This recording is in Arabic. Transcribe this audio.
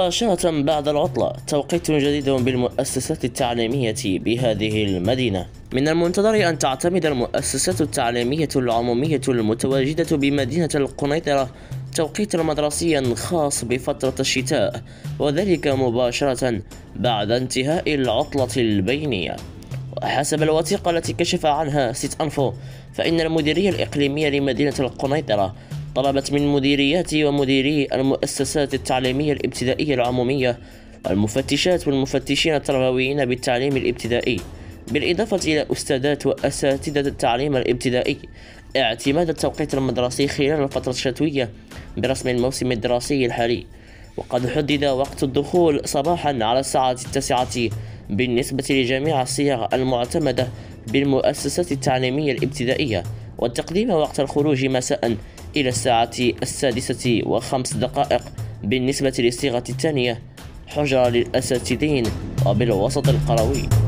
مباشرة بعد العطلة توقيت جديد بالمؤسسات التعليمية بهذه المدينة. من المنتظر أن تعتمد المؤسسات التعليمية العمومية المتواجدة بمدينة القنيطرة توقيتا مدرسيا خاص بفترة الشتاء، وذلك مباشرة بعد انتهاء العطلة البينية. وحسب الوثيقة التي كشف عنها سيت أنفو، فإن المديرية الإقليمية لمدينة القنيطرة طلبت من مديريات ومديري المؤسسات التعليمية الابتدائية العمومية والمفتشات والمفتشين التربويين بالتعليم الابتدائي، بالإضافة إلى أستاذات وأساتذة التعليم الابتدائي، اعتماد التوقيت المدرسي خلال الفترة الشتوية برسم الموسم الدراسي الحالي. وقد حدد وقت الدخول صباحا على الساعة 9 بالنسبة لجميع الصيغ المعتمدة بالمؤسسات التعليمية الابتدائية، والتقديم وقت الخروج مساء إلى الساعة 6:05 بالنسبة للصيغة الثانية، حجرة للأساتذين وبالوسط القروي.